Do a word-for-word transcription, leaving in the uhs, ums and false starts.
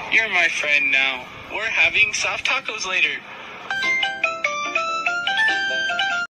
You're my friend now. We're having soft tacos later.